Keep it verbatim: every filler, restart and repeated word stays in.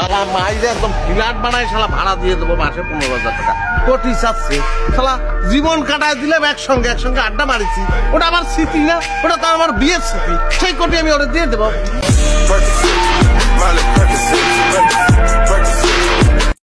শালা মাইরে একদম ফ্ল্যাট বানায় শালা ভাড়া দিয়ে দেবো মাসে পনেরো হাজার টাকা কোটি চাচ্ছে শালা জীবন কাটায় দিলাম একসঙ্গে একসঙ্গে আড্ডা মারিছি ওটা আমার স্মৃতি না ওটা তো আমার বিয়ের স্মৃতি সেই কোটি আমি ওটা দিয়ে দেবো